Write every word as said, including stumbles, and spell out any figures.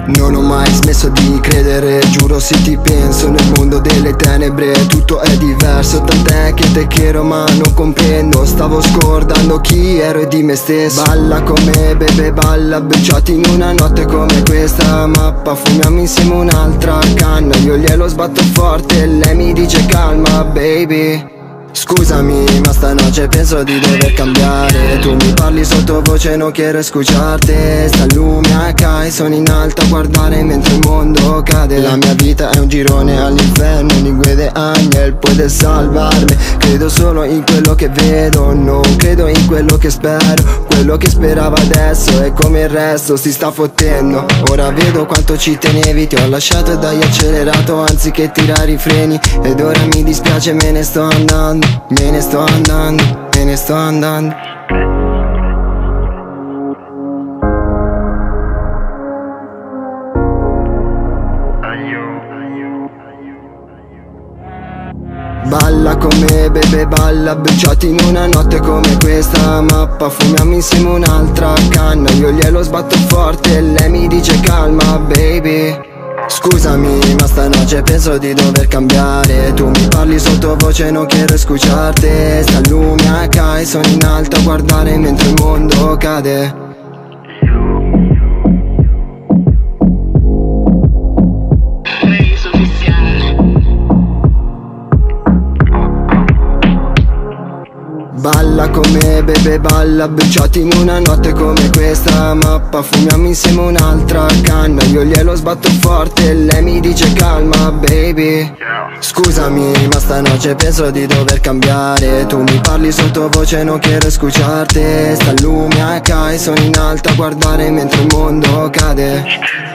Non ho mai smesso di credere, giuro se ti penso. Nel mondo delle tenebre tutto è diverso, tant'è che te chiedo ma non comprendo. Stavo scordando chi ero e di me stesso. Balla con me, bebe, balla, bruciati in una notte come questa mappa. Fumiamo insieme un'altra canna, io glielo sbatto forte e lei mi dice calma, baby. Scusami, ma stanotte penso di dover cambiare. Tu mi parli sottovoce, non quiero escucharte. Sta lumiaca e sono in alto a guardare mentre il mondo cade. La mia vita è un girone all'inferno, lingue de angel puede salvarmi. Credo solo in quello che vedo, non credo in quello che spero. Quello che speravo adesso è come il resto si sta fottendo. Ora vedo quanto ci tenevi, ti ho lasciato e dai accelerato anziché tirare i freni. Ed ora mi dispiace, me ne sto andando. Me ne sto andando, me ne sto andando. Balla con me, bebe, balla, bruciati in una notte come questa mappa. Fumiamo insieme un'altra canna, io glielo sbatto forte e lei mi dice calma, baby. Scusami, ma stanotte penso di dover cambiare. Tu mi parli sottovoce, non quiero escucharte. Sta lumiaca e sono in alto a guardare mentre il mondo cade. Balla con me, bebe, balla, bruciati in una notte come questa mappa. Fumiamo insieme un'altra canna, io glielo sbatto forte e lei mi dice calma, baby. Scusami, ma stanotte penso di dover cambiare. Tu mi parli sottovoce, non quiero escucharte. Sta lumiaca e sono in alto a guardare mentre il mondo cade.